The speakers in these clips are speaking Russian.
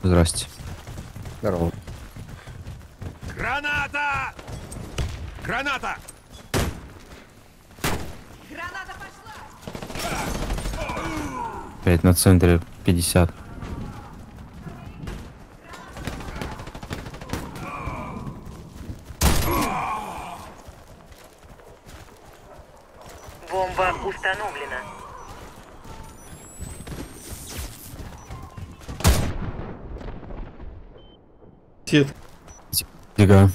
Здрасте. Здорово. Граната! Граната! Граната пошла! 5 на центре, 50. Бомба установлена. Сет. Дига.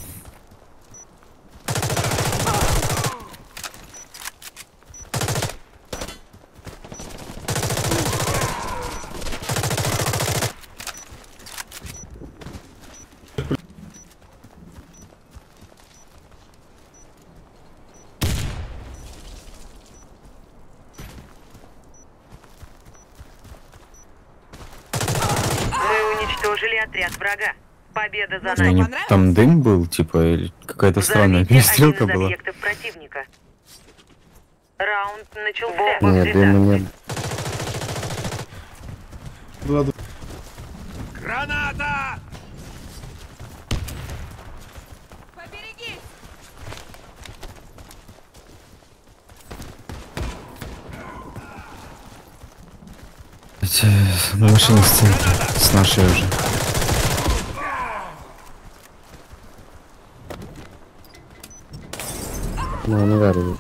Мы уничтожили отряд врага. Победа за Ну, нами. там дым был, типа, или какая-то странная Взорвите перестрелка один из была. объектов противника. Раунд начался. Нет, дыма нет. Граната! Поберегись! На машине с центра. С нашей уже. Ну, наверное.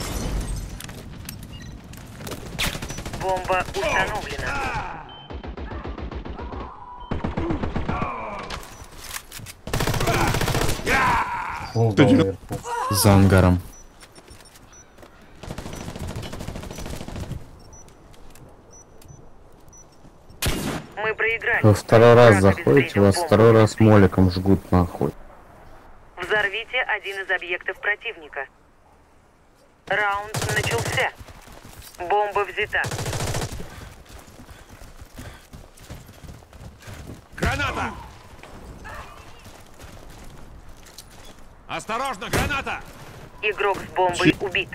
Бомба установлена. За ангаром. Мы проиграли. Вы второй раз Враг заходите, обезвредил вас бомбу. второй раз моликом жгут нахуй. Взорвите один из объектов противника. Раунд начался. Бомба взята. Граната! Осторожно, граната! Игрок с бомбой убит.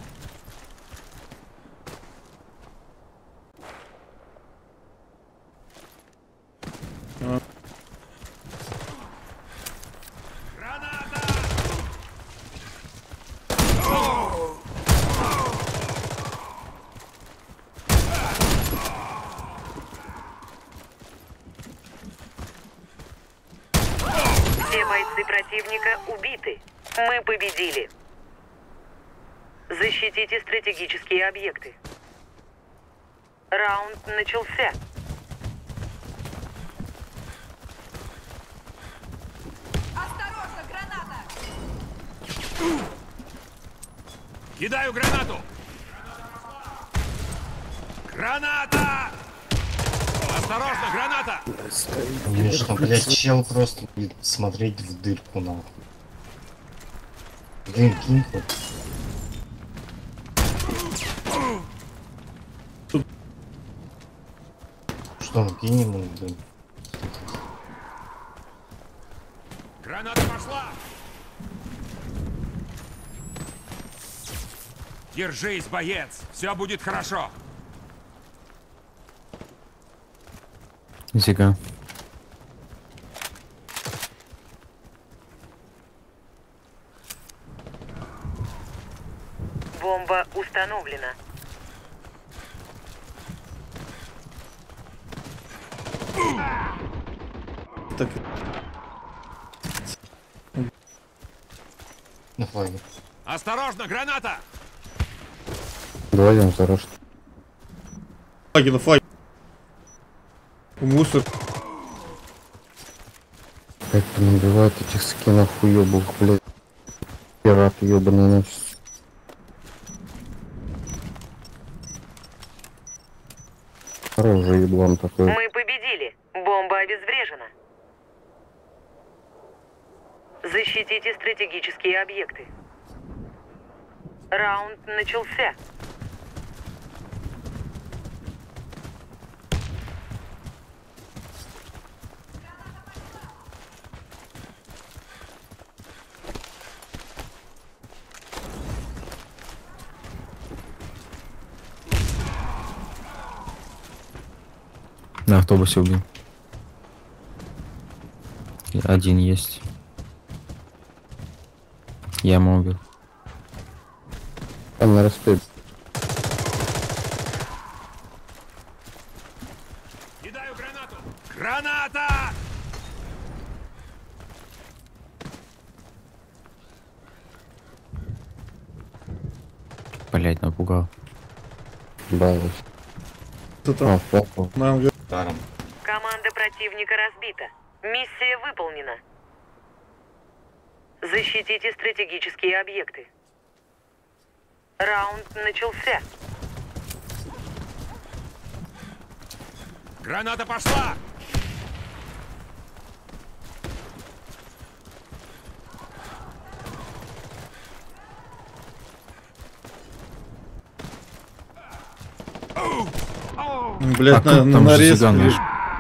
Граната! Все бойцы противника убиты. Мы победили. Защитите стратегические объекты. Раунд начался. Осторожно, граната! Кидаю гранату! Граната! Осторожно, граната! Конечно, блядь, чел просто будет смотреть в дырку, нахуй. Блин, кинь хоть. Что, он кинь ему, блин? Граната пошла! Держись, боец! Все будет хорошо! Зига. Бомба установлена. Так, На флаге. Осторожно, граната! вдвоем осторожно. Флаги на флаге. Мусор. Как набивают этих скинов уебок, блядь. Пират ебаный ночь. Оружие еблан такой. Мы победили. Бомба обезврежена. Защитите стратегические объекты. Раунд начался. На автобусе убил. Один есть. Я ему убил. Там на распе. Кидаю гранату! Граната! Блять, напугал. Балуюсь. Кто там? Попал. На ангар. Даром. Команда противника разбита. Миссия выполнена. Защитите стратегические объекты. Раунд начался. Граната пошла! Блять, А как там же нарез. цыган наш?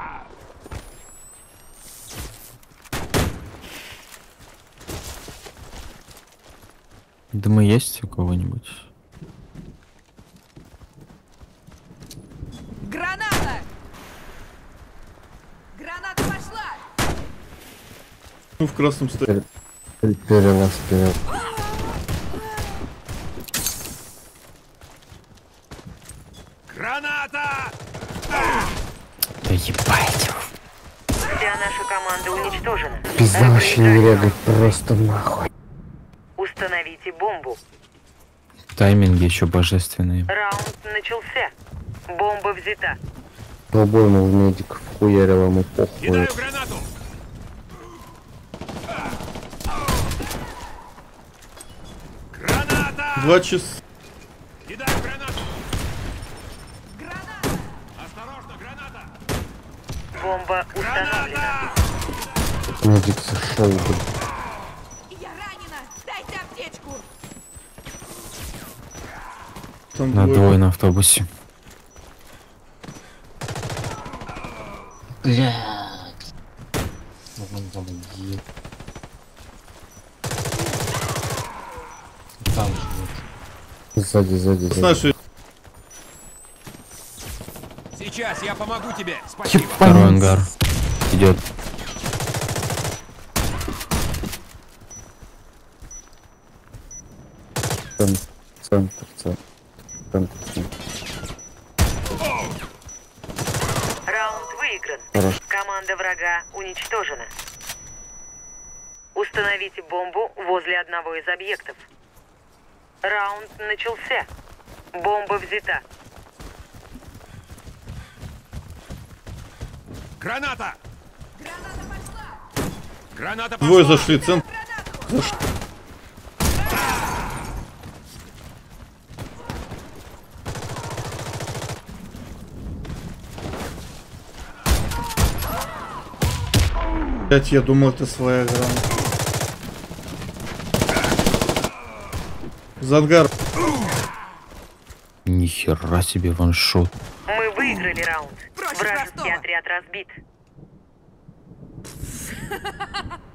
Дымы есть у кого-нибудь? Граната! Граната пошла! Ну, в красном стоит. Перелаз вперед. Граната! Да ебать. Вся наша команда уничтожена. Пизда вообще не регать, просто нахуй. Установите бомбу. Тайминги еще божественные. Раунд начался. Бомба взята. Обойму в медиков хуярил ему похуй. Кидаю гранату! Граната! 2 часа. Кидаю гранату! Граната! Осторожно, граната! Бомба установлена. Граната! Медик сошел, блин. Я ранена! Дайте аптечку! Там На двое. двое на автобусе. Блядь. Вон там е- Там же вот. Сзади. С нашей. Сейчас я помогу тебе! Спасибо! Второй ангар. Идет. Центр. Раунд выигран. Хорошо. Команда врага уничтожена. Установите бомбу возле одного из объектов. Раунд начался. Бомба взята. Граната! Граната пошла! Граната пошла! Двое зашли. Центр. Гранату! Блять, я думал, это своя граната. За ангар. Нихера себе ваншот. Мы выиграли раунд. Проще Вражеский простого. отряд разбит.